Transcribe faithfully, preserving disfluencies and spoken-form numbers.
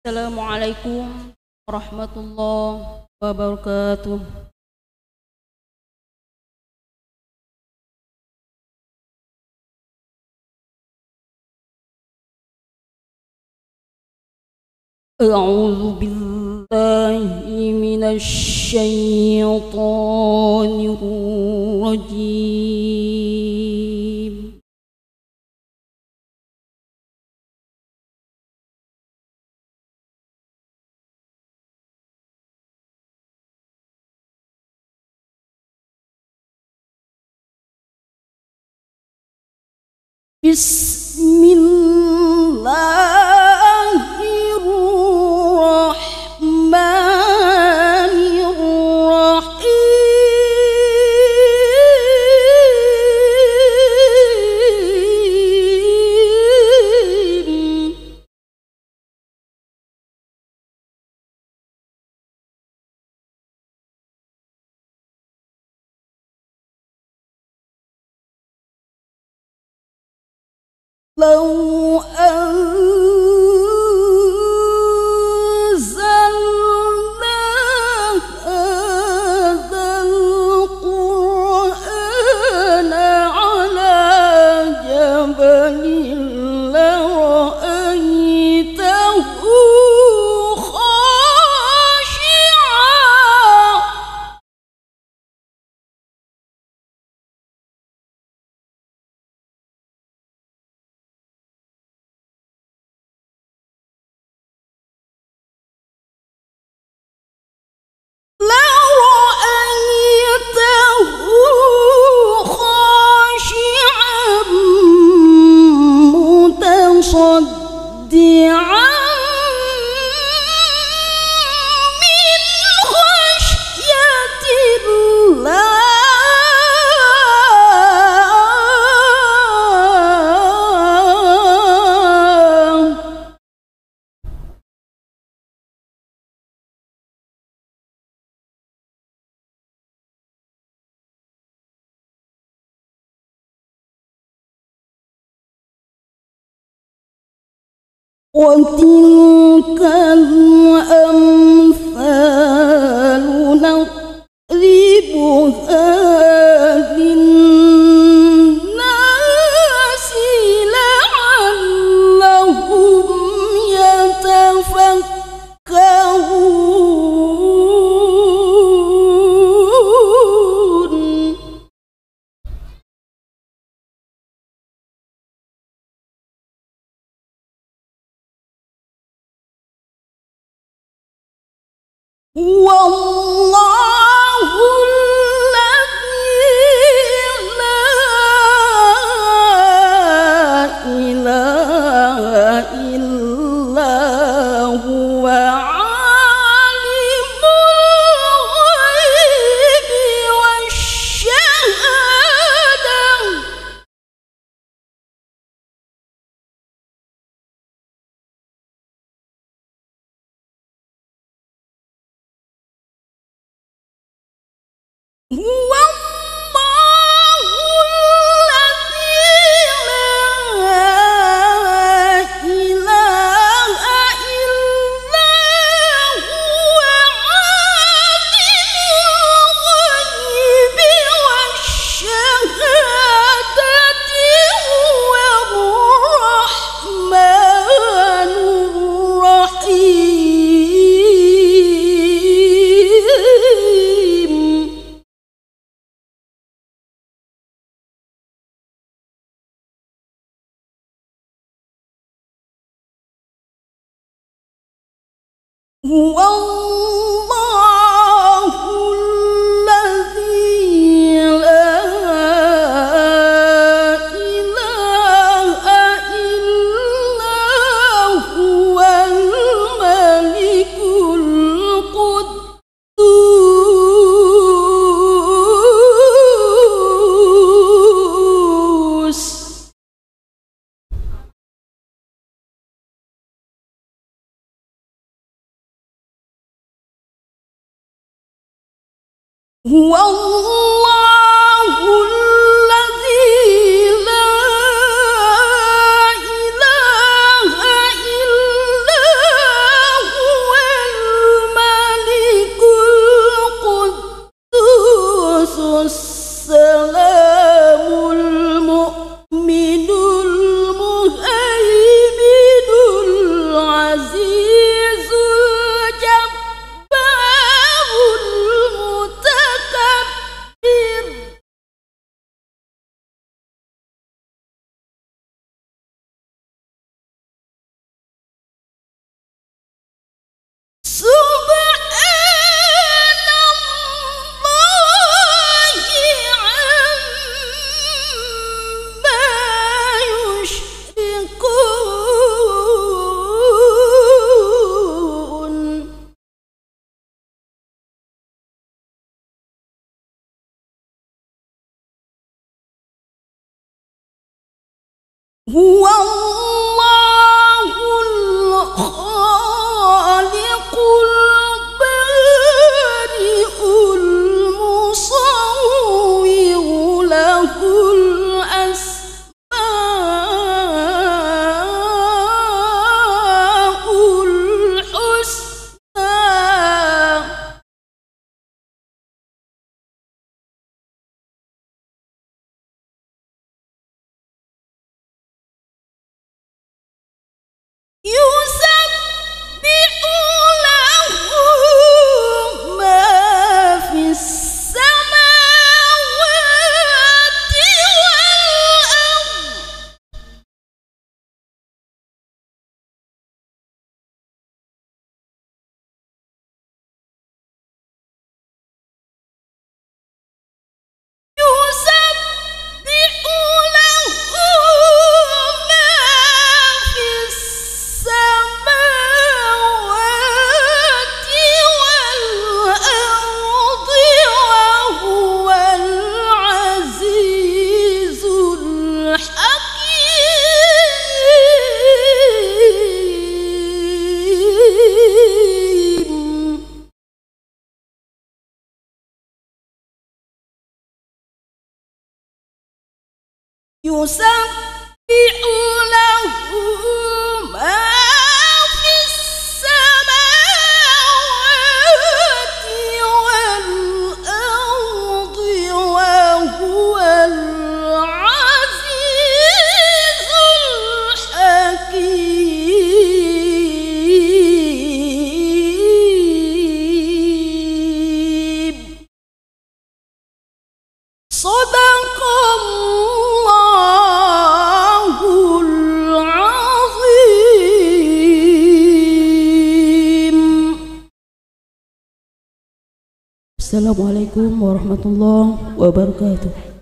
Assalamualaikum warahmatullahi wabarakatuh. A'udzu billahi minasy syaithanir rajim. Bismillahirrahmanirrahim. لو أنزلنا هذا القرآن على جبل لرأيته خاشعا لرأيته خاشعا متصدعا من خشية الله. وتلك الأمثال نضربها للناس لعلهم يتفكرون. هو الله الذي لا إله إلا هو عالم الغيب والشهادة. هو الله الذي لا إله إلا هو عالم الغيب والشهادة. هو الرحمن الرحيم. هو الله الذي لا إله إلا هو الملك القدوس. هو الله الذي لا إله إلا يسبح له ما في السماوات والأرض يسبح له ما في السماوات والأرض وهو العزيز الحكيم. صدق الله العظيم. Assalamualaikum warahmatullahi wabarakatuh.